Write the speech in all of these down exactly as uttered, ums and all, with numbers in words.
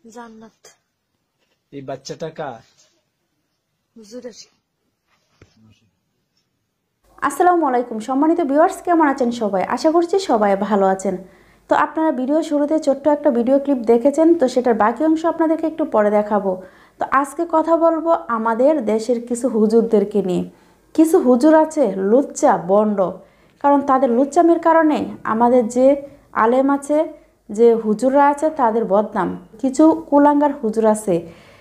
জান্নাত। এই বাচ্চাটা কার? হুজুরের। আসসালামু আলাইকুম সম্মানিত ভিউয়ার্স, কেমন আছেন সবাই? আশা করছি সবাই ভালো আছেন। তো আপনারা ভিডিও শুরুতে ছোট্ট একটা ভিডিও ক্লিপ দেখেছেন, তো সেটার বাকি অংশ আপনাদেরকে একটু পরে দেখাবো। তো আজকে কথা বলবো আমাদের দেশের কিছু হুজুরদেরকে নিয়ে। কিছু হুজুর আছে লুচ্চা বন্ড, কারণ তাদের লুচ্চামির কারণে আমাদের যে আলেম আছে, যে হুজুররা আছে তাদের বদনাম। কিছু কুলাঙ্গার হুজুর আছে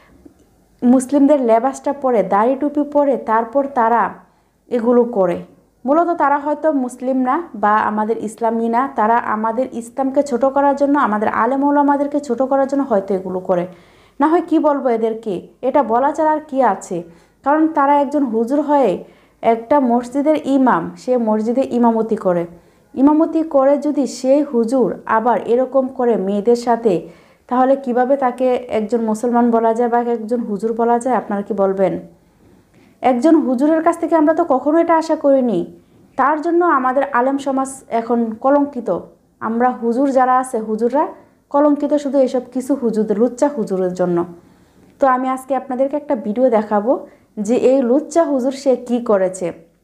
মুসলিমদের লেবাসটা পরে দাড়ি টুপি পরে তারপর তারা এগুলো করে। মূলত তারা হয়তো মুসলিম না বা আমাদের ইসলামী না, তারা আমাদের ইসলামকে ছোট করার জন্য, আমাদের আলেম ওলামাদেরকে ছোট করার জন্য হয়তো এগুলো করে। না হয় কি বলবো এদেরকে, এটা বলা ছাড়া আর কি আছে। কারণ তারা একজন হুজুর হয়ে একটা মসজিদের ইমাম, সে মসজিদে ইমামতি করে। ইমামতি করে যদি সেই হুজুর আবার এরকম করে মেয়েদের সাথে, তাহলে কিভাবে তাকে একজন মুসলমান বলা যায় বা একজন হুজুর বলা যায়? আপনারা কি বলবেন? একজন হুজুরের কাছ থেকে আমরা তো কখনো এটা আশা করিনি। তার জন্য আমাদের আলেম সমাজ এখন কলঙ্কিত। আমরা হুজুর যারা আছে, হুজুররা কলঙ্কিত শুধু এসব কিছু হুজুরদের, লুচ্চা হুজুরের জন্য। তো আমি আজকে আপনাদেরকে একটা ভিডিও দেখাবো যে এই লুচ্চা হুজুর সে কি করেছে।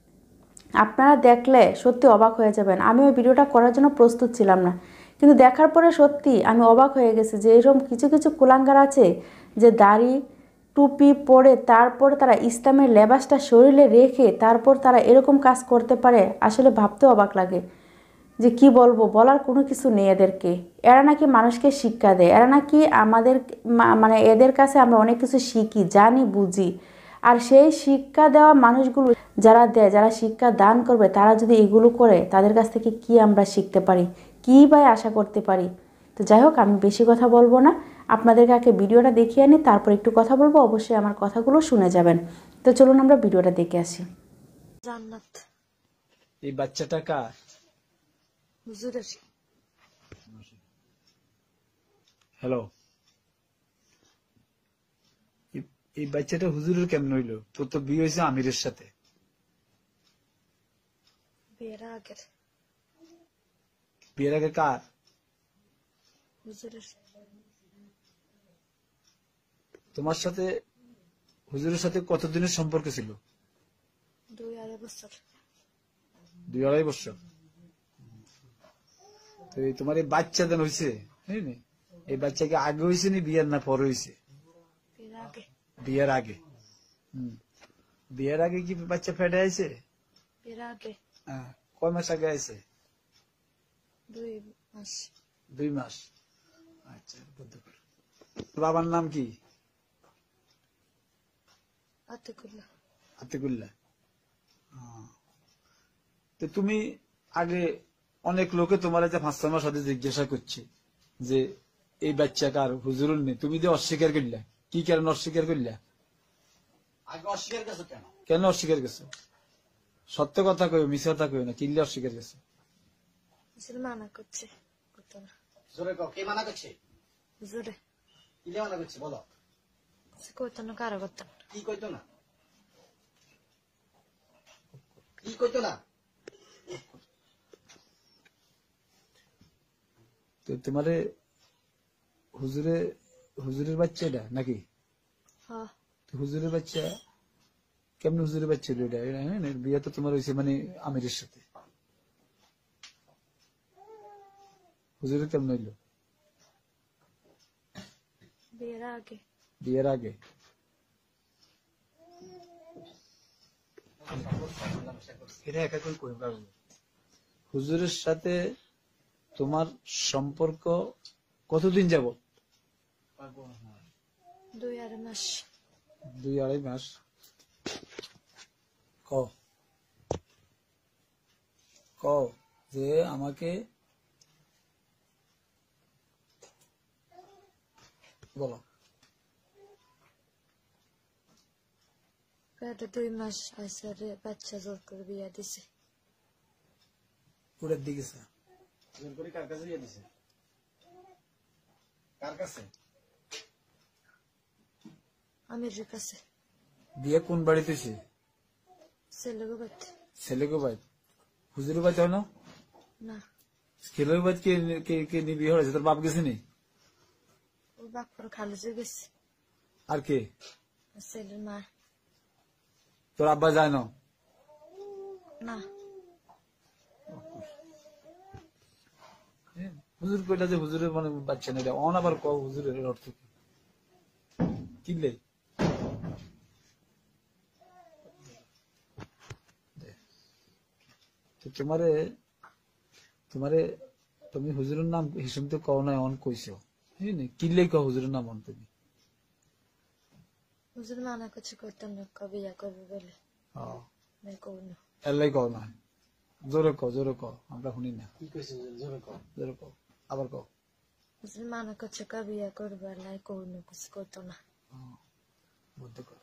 আপনারা দেখলে সত্যি অবাক হয়ে যাবেন। আমি ওই ভিডিওটা করার জন্য প্রস্তুত ছিলাম না, কিন্তু দেখার পরে সত্যি আমি অবাক হয়ে গেছি যে এরকম কিছু কিছু কুলাঙ্গার আছে যে দাড়ি টুপি পরে তারপর তারা ইসলামের লেবাসটা শরীরে রেখে তারপর তারা এরকম কাজ করতে পারে। আসলে ভাবতে অবাক লাগে যে কি বলবো, বলার কোনো কিছু নেই এদেরকে। এরা নাকি মানুষকে শিক্ষা দেয়, এরা নাকি আমাদের মানে এদের কাছে আমরা অনেক কিছু শিখি, জানি, বুঝি। আর সেই শিক্ষা দেওয়া মানুষগুলো যারা দেয়, যারা শিক্ষা দান করবে, তারা যদি এগুলো করে, তাদের কাছ থেকে কি আমরা শিখতে পারি, কী বা আশা করতে পারি? তো যাই হোক, আমি বেশি কথা বলবো না, আপনাদেরকে আগে ভিডিওটা দেখিয়ে আনি, তারপর একটু কথা বলবো। অবশ্যই আমার কথাগুলো শুনে যাবেন। তো চলুন আমরা ভিডিওটা দেখে আসি। জান্নাত। এই বাচ্চাটা কার? হুজুরের। হ্যালো, এই বাচ্চাটা হুজুরের কেমন হইলো? তোর তো বিয়ে হয়েছে আমিরের সাথে। বিয়ের আগের। বিয়ের আগে কার? হুজুরের। তোমার সাথে হুজুরের সাথে কতদিনের সম্পর্ক ছিল? দুই আড়াই বছর। দুই আড়াই বছর। তো এই তোমার এই বাচ্চা দেন হয়েছে, এই বাচ্চাকে আগে হয়েছে নি বিয়ের না পরে হয়েছে? বিয়ের আগে। বিয়ের আগে। হম বিয়ের আগে কি বাচ্চা ফেটে আছে? বিয়ের আগে। হ্যাঁ, কয় মাস আগে আছে? দুই মাস। দুই মাস। আচ্ছা, বুঝতে পারো। বাবার নাম কি? আতিকুল্লাহ। আতিকুল্লাহ। তো তুমি আগে অনেক লোকে তোমার যে পাঁচ ছয় মাস সাথে জিজ্ঞাসা করছে যে এই বাচ্চা কার, হুজুরুল নেই, তুমি যে অস্বীকার করলে, কি কারণে অস্বীকার করলে? আগে অস্বীকার করছো কেন? কেন অস্বীকার করছো? সত্য কথা কই, মিথ্যা কথা কই না, কিনলে অস্বীকার করছো? হুজুর মানা করছে, করতো না। জোরে কও, কে মানা করছে? হুজুরে। কি মানা করছে বলো? করতো না, কারো করতো না। কি কইতো না? কি কইতো না? তো তোমারে হুজুরে হুজুরের বাচ্চা এটা নাকি? হ্যাঁ। হুজুরের বাচ্চা কেমন? হুজুরের বাচ্চা এটা? বিয়ে তো তোমার হয়েছে মানে আমিরের সাথে, হুজুরের কেমন হইলো? বিয়ের আগে। বিয়ের আগে। এটা একা করে কই পারবো? হুজুরের সাথে তোমার সম্পর্ক কতদিন যাব? দুই আড়াই মাস। দুই আড়াই মাস। ক ক যে আমাকে বলো। দুই মাস আছে, বাচ্চা জোর করে বিয়ে দিছে। পুরের দিকে জোর করে কার কাছে বিয়ে দিছে? কার কাছে? আমিরের কাছে। বিয়ে কোন বাড়িতে? ছেলেগো বাড়িতে। ছেলেগো বাড়ি? হুজুরের বাড়িতে হয় না? না। ছেলের বাড়ি কে কে কে নিয়ে বিয়ে হয়েছে? তোর বাপ গেছে নি? ও বাপুর খালুজে গেছে আর কে? ছেলের মা। তোর আব্বা যায় না? না হুজুর কইলা যে হুজুরের মানে বাচ্চা নেই, অন আবার ক হুজুরের অর্থ কি? কিনলে তোমারে তোমারে তুমি হুজুরের নাম হিসেবে তো কও নাই, অন কইছো কিনলে ক হুজুরের নাম অন তুমি? হুজুর মানা করছে করতাম না, কবে ইয়া করবো বলে আমি করব না। এলাই কও না, জোরে ক জোরে ক, আমরা শুনি না। কি কইছে জোরে কও? জোরে ক, আবার ক। হুজুর মানা করছে কবে ইয়া করবো, আল্লাহ করব না, কিছু করতো না। বুদ্ধি কর।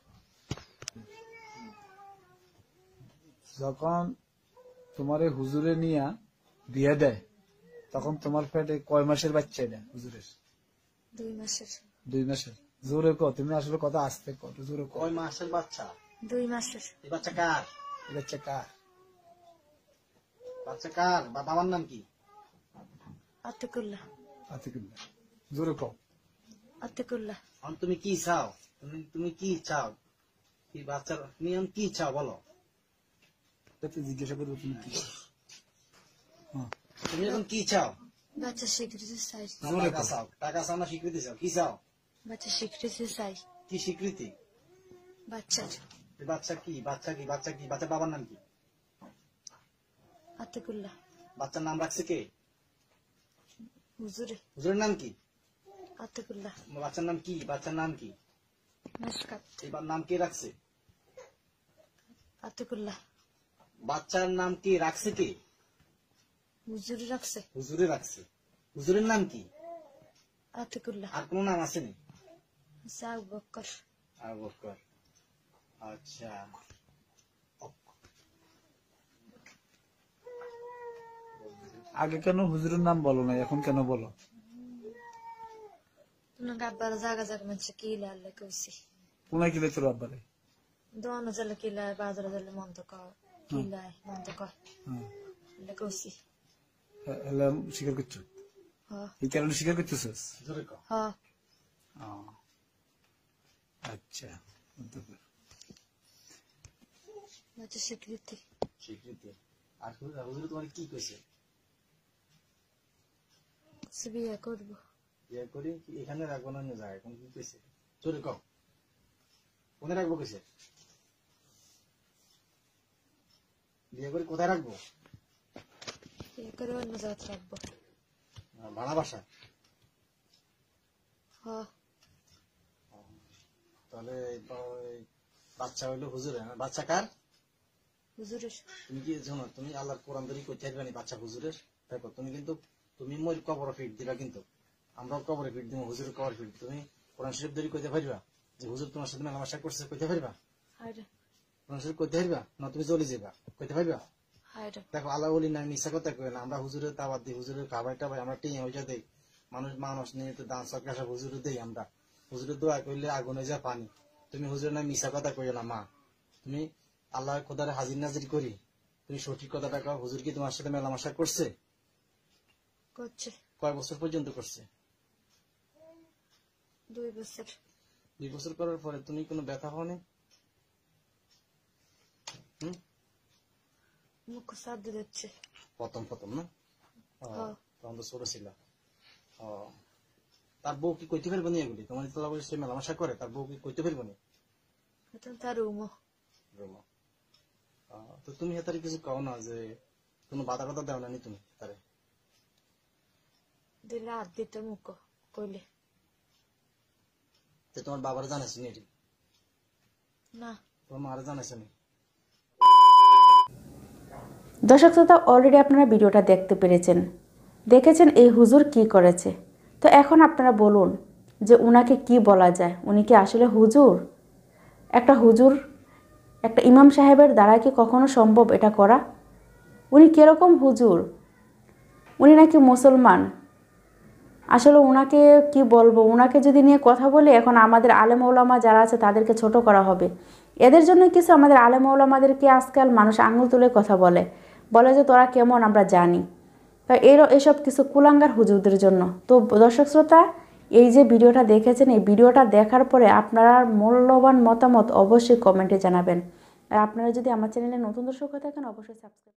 যখন তোমারে হুজুরে নিয়া বিয়ে দেয় তখন তোমার পেটে কয় মাসের বাচ্চা দেয় হুজুরের? দুই মাসের। দুই মাসের। জোরে ক, তুমি আসলে কথা আসতে ক, জোরে ক। কয় মাসের বাচ্চা? দুই মাসের। এই বাচ্চা কার? এই বাচ্চা কার? বাচ্চা কার? বা- বাবার নাম কি? আতিকুল্লাহ। আতিকুল্লাহ। জোরে ক। আতিকুল্লাহ। এখন তুমি কি চাও? তুমি তুমি কি চাও? কি বাচ্চার নিয়ম কি চাও বলো? তাতে জিজ্ঞাসা করবো তুমি কি চাও? হ্যাঁ। তুমি এখন কি চাও? বাচ্চা স্বীকৃতি চাই। না টাকা চাও? টাকা চাও না স্বীকৃতি চাও? কি চাও? বাচ্চা স্বীকৃতি চাই। কি স্বীকৃতি? বাচ্চার। এই বাচ্চা কি? বাচ্চা কি? বাচ্চা কি? বাচ্চার বাবার নাম কি? আতিকুল্লাহ। বাচ্চার নাম রাখছে কে? হুজুরে। হুজুরের নাম কি? আতিকুল্লাহ। বাচ্চার নাম কি? বাচ্চার নাম কি? নস্কাত। এবার নাম কে রাখছে? আতিকুল্লাহ। বাচ্চার নাম কে রাখছে কে? হুজুরে রাখছে। হুজুরে রাখছে। হুজুরের নাম কি? আতিকুল্লাহ। আর কোন নাম আসেনি? আবু বকর। আবু বকর। আচ্ছা, আগে কেন হুজুরের নাম বলো না, এখন কেন বলো? তোমার আব্বার জায়গা জায়গা মানুষ কিলা আল্লাহ কইছি। কোনায় কিলে তোর আব্বারে? দোয়ানো জালে কিলায়, বাজারে জালে মন্দ কয়, কিলায় মন্দ কয় হ্যাঁ, আল্লাহ কইছি। হ্যাঁ, স্বীকার করছো? হ এই কারণে স্বীকার করতেছিস? জোরে কও। হ। ও, আচ্ছা। বাচ্চা স্বীকৃতি। স্বীকৃতি। আর হুজুর হুজুর তোমার কি কইছে? কিছু বিয়ে করবো। বিয়ে করি কি এখানে রাখবো না অন্য জায়গায়? কোন কি কইছে? জোরে কও। কোনে রাখবো কইছে? বিয়ে করে কোথায় রাখবো? বিয়ে করে অন্য জায়গায় রাখবো। আহ, ভাড়া বাসা? হ। তাহলে তো এই বাচ্চা হইলো হুজুরের, না? বাচ্চা কার? হুজুরের। তুমি কি শোনো, তুমি আল্লাহর কোরআন ধরে কইতে পারবে না বাচ্চা হুজুরের? দেখো তুমি কিন্তু তুমি মই কবর ফিট দিবা, কিন্তু আমরাও কবরে ফিট দিব, হুজুরের কবর ফিট। তুমি কোরআন শরীফ ধরে কইতে পারবা যে হুজুর তোমার সাথে মেলামেশা করছে? কইতে পারবা? হায়রে। কোরআন শরীফ কইতে পারবা না? তুমি চলে যাবা, কইতে পারবা? হায়রে। দেখো আল্লাহ বলি না, মিশা কথা কই না। আমরা হুজুরের তাবাদ দিই, হুজুরের খাবার টাবার আমরা টিয়া হইয়া দেই, মানুষ মানুষ নিয়ে তো দান সরকার হুজুরে দেই আমরা। হুজুরের দোয়া করলে আগুন হয়ে যায় পানি। তুমি হুজুরের না মিশা কথা কইও না মা। তুমি আল্লাহ খোদারে হাজির নাজির করি, তুমি সঠিক কথাটা কও। হুজুর কি তোমার সাথে মেলামেশা করছে? করছে। কয় বছর পর্যন্ত করছে? দুই বছর। দুই বছর করার পরে তুমি কোনো ব্যথা হওনি? হম, মুখ সাধ্য দিচ্ছে। প্রথম প্রথম না? ও, হ্যাঁ। তখন তো ছোট ছিল। ও, তার বউ কি কইতে পারবো নি এগুলি? তোমার তোলা বলে সে মেলামেশা করে, তার বউ কি কইতে পারবো নি? এখন তার রুমও। রোমা। ও, তো তুমি হেতারে কিছু কও না, যে কোনো বাধা কথা দেও না নি তুমি তারে? দিলে হাত দিতে মুখ কইলে। যে তোমার বাবার জানাইছো নি এটি? না। তোমার মারা জানাইছো নি? দর্শক শ্রোতা, অলরেডি আপনারা ভিডিওটা দেখতে পেরেছেন, দেখেছেন এই হুজুর কি করেছে। তো এখন আপনারা বলুন যে উনাকে কি বলা যায়, উনি কি আসলে হুজুর? একটা হুজুর, একটা ইমাম সাহেবের দ্বারা কি কখনো সম্ভব এটা করা? উনি কিরকম হুজুর? উনি নাকি মুসলমান। আসলে ওনাকে কি বলবো, ওনাকে যদি নিয়ে কথা বলি এখন আমাদের আলেম ওলামা যারা আছে তাদেরকে ছোট করা হবে। এদের জন্য কিছু আমাদের আলেম ওলামাদেরকে আজকাল মানুষ আঙুল তুলে কথা বলে, বলে যে তোরা কেমন আমরা জানি। তো এর এসব কিছু কুলাঙ্গার হুজুরদের জন্য। তো দর্শক শ্রোতা, এই যে ভিডিওটা দেখেছেন, এই ভিডিওটা দেখার পরে আপনারা মূল্যবান মতামত অবশ্যই কমেন্টে জানাবেন। আর আপনারা যদি আমার চ্যানেলে নতুন দর্শক হয়ে থাকেন অবশ্যই সাবস্ক্রাইব